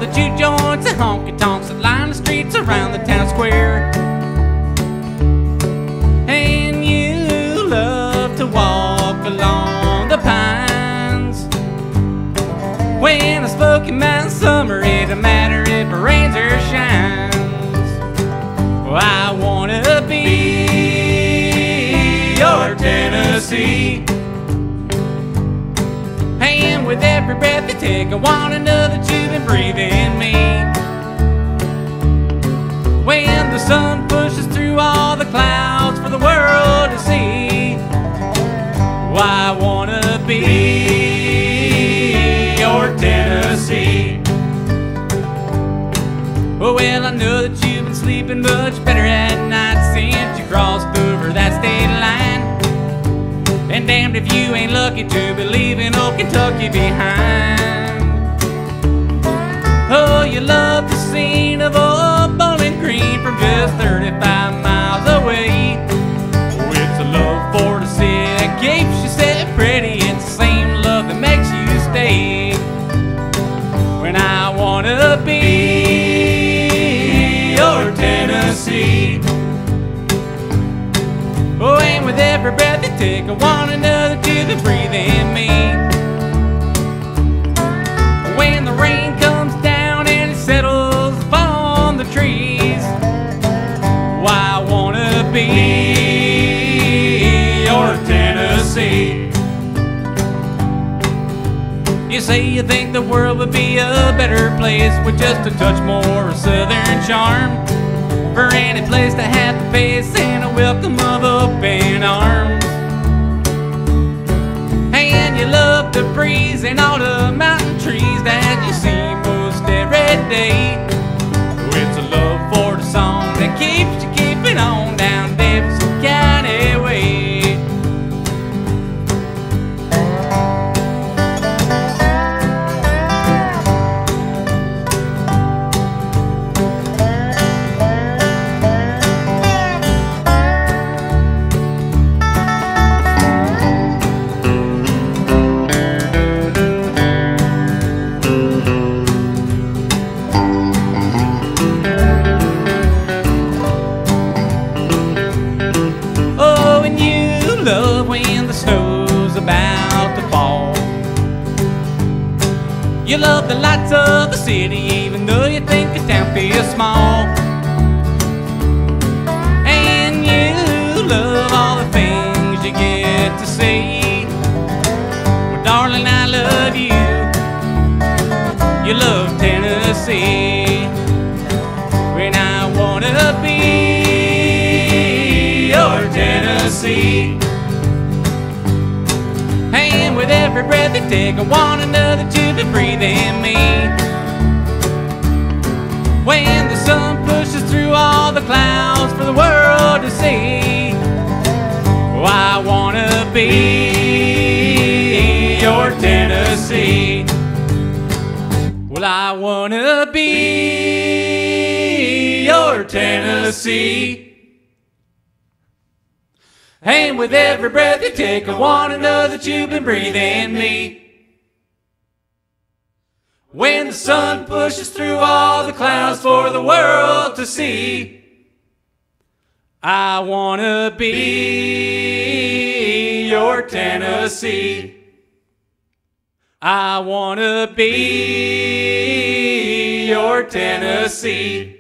juke joints and honky tonks that line the streets around the town square. And you love to walk along the pines. When a Smoky Mountain summer, it don't matter if it rains or shines. Well, I wanna be your Tennessee. And with every breath you take, I wanna know that you've been breathing me. When the sun pushes through all the clouds for the world to see, well, I wanna be your Tennessee. Well, I know that you've been sleeping much better at night since you crossed over that state line. And damned if you ain't lucky to be leaving old Kentucky behind. Oh, you love the scene of old Bowling Green from just 35 miles away. Oh, it's a love for the city that keeps you set pretty. It's the same love that makes you stay. When I wanna be your Tennessee. Oh, and with every breath you take, I wanna know that you've been breathing me. When the rain comes down and it settles upon the trees, why, I wanna be your Tennessee. You say you think the world would be a better place with just a touch more southern charm. For any place to have the pace and a welcome of open arms. And you love the breeze and all the mountain trees that you see most every day. It's a love for the song that keeps you keeping on down Davidson County way. Love when the snow's about to fall. You love the lights of the city even though you think the town feels small. And you love all the things you get to see. Well, darling, I love you. You love Tennessee. When I wanna be your Tennessee. And with every breath you take, I wanna know that you've been breathing me. When the sun pushes through all the clouds for the world to see, well, I wanna be your Tennessee. Well, I wanna be your Tennessee. And with every breath you take, I wanna know that you've been breathing me. When the sun pushes through all the clouds for the world to see, I wanna be your Tennessee. I wanna be your Tennessee.